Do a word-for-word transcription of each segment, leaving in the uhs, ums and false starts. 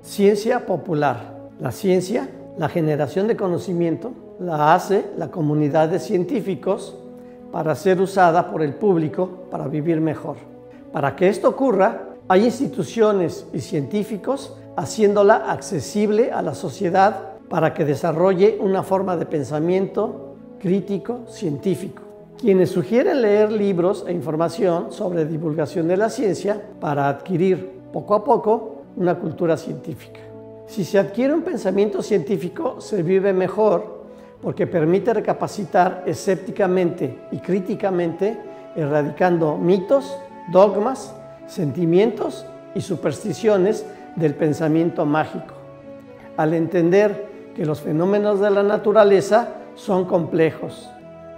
Ciencia popular. La ciencia, la generación de conocimiento, la hace la comunidad de científicos para ser usada por el público para vivir mejor. Para que esto ocurra, hay instituciones y científicos haciéndola accesible a la sociedad para que desarrolle una forma de pensamiento crítico científico. Quienes sugieren leer libros e información sobre divulgación de la ciencia para adquirir poco a poco una cultura científica. Si se adquiere un pensamiento científico, se vive mejor porque permite recapacitar escépticamente y críticamente, erradicando mitos, dogmas, sentimientos y supersticiones del pensamiento mágico. Al entender que los fenómenos de la naturaleza son complejos,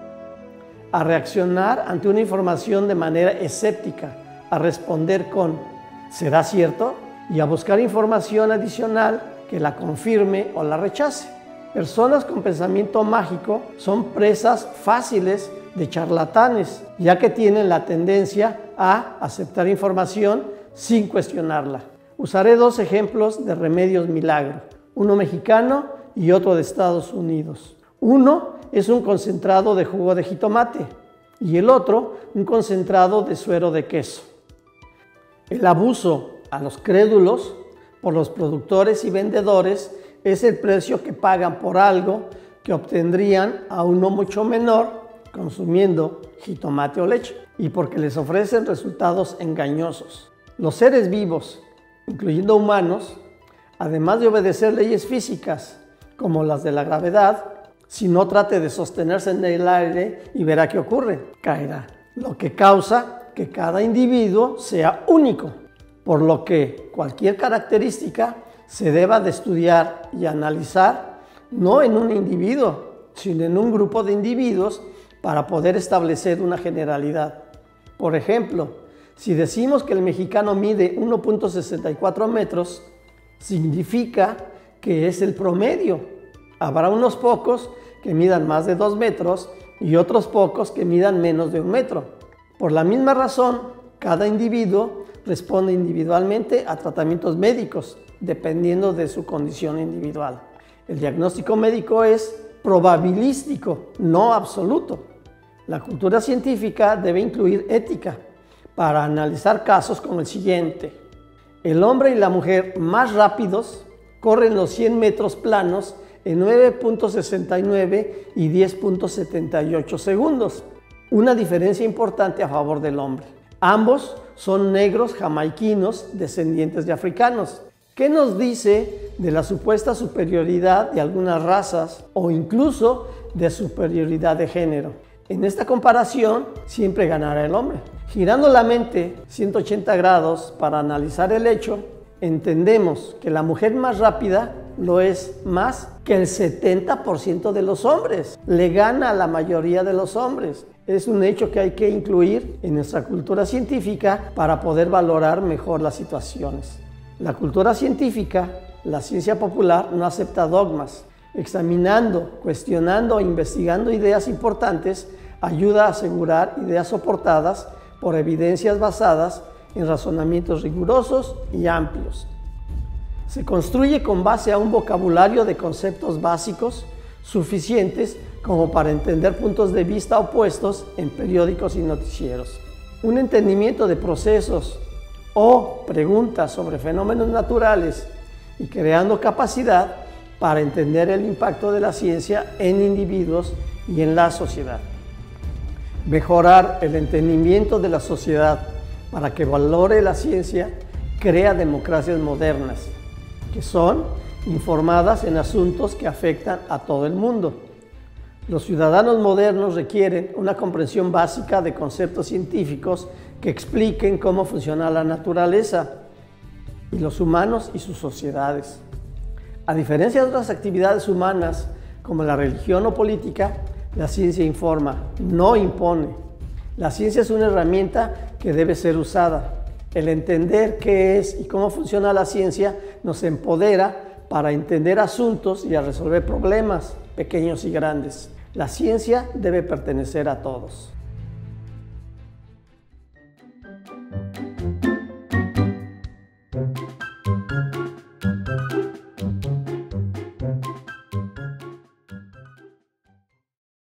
a reaccionar ante una información de manera escéptica, a responder con ¿será cierto? Y a buscar información adicional que la confirme o la rechace. Personas con pensamiento mágico son presas fáciles de charlatanes, ya que tienen la tendencia a aceptar información sin cuestionarla. Usaré dos ejemplos de remedios milagro, uno mexicano y otro de Estados Unidos. Uno es un concentrado de jugo de jitomate y el otro un concentrado de suero de queso. El abuso a los crédulos por los productores y vendedores es el precio que pagan por algo que obtendrían a uno mucho menor consumiendo jitomate o leche y porque les ofrecen resultados engañosos. Los seres vivos, incluyendo humanos, además de obedecer leyes físicas como las de la gravedad, si no trate de sostenerse en el aire y verá qué ocurre, caerá, lo que causa que cada individuo sea único, por lo que cualquier característica se deba de estudiar y analizar no en un individuo, sino en un grupo de individuos para poder establecer una generalidad. Por ejemplo, si decimos que el mexicano mide uno punto sesenta y cuatro metros, significa que es el promedio. Habrá unos pocos que midan más de dos metros y otros pocos que midan menos de un metro. Por la misma razón, cada individuo responde individualmente a tratamientos médicos, dependiendo de su condición individual. El diagnóstico médico es probabilístico, no absoluto. La cultura científica debe incluir ética para analizar casos como el siguiente. El hombre y la mujer más rápidos corren los cien metros planos en nueve punto sesenta y nueve y diez punto setenta y ocho segundos, una diferencia importante a favor del hombre. Ambos son negros jamaiquinos descendientes de africanos. ¿Qué nos dice de la supuesta superioridad de algunas razas o incluso de superioridad de género? En esta comparación siempre ganará el hombre. Girando la mente ciento ochenta grados para analizar el hecho, entendemos que la mujer más rápida lo es más que el setenta por ciento de los hombres. Le gana a la mayoría de los hombres. Es un hecho que hay que incluir en nuestra cultura científica para poder valorar mejor las situaciones. La cultura científica, la ciencia popular, no acepta dogmas. Examinando, cuestionando e investigando ideas importantes ayuda a asegurar ideas soportadas por evidencias basadas en razonamientos rigurosos y amplios. Se construye con base a un vocabulario de conceptos básicos suficientes como para entender puntos de vista opuestos en periódicos y noticieros. Un entendimiento de procesos o preguntas sobre fenómenos naturales y creando capacidad para entender el impacto de la ciencia en individuos y en la sociedad. Mejorar el entendimiento de la sociedad para que valore la ciencia crea democracias modernas, que son informadas en asuntos que afectan a todo el mundo. Los ciudadanos modernos requieren una comprensión básica de conceptos científicos que expliquen cómo funciona la naturaleza y los humanos y sus sociedades. A diferencia de otras actividades humanas como la religión o política, la ciencia informa, no impone. La ciencia es una herramienta que debe ser usada. El entender qué es y cómo funciona la ciencia nos empodera para entender asuntos y a resolver problemas, pequeños y grandes. La ciencia debe pertenecer a todos.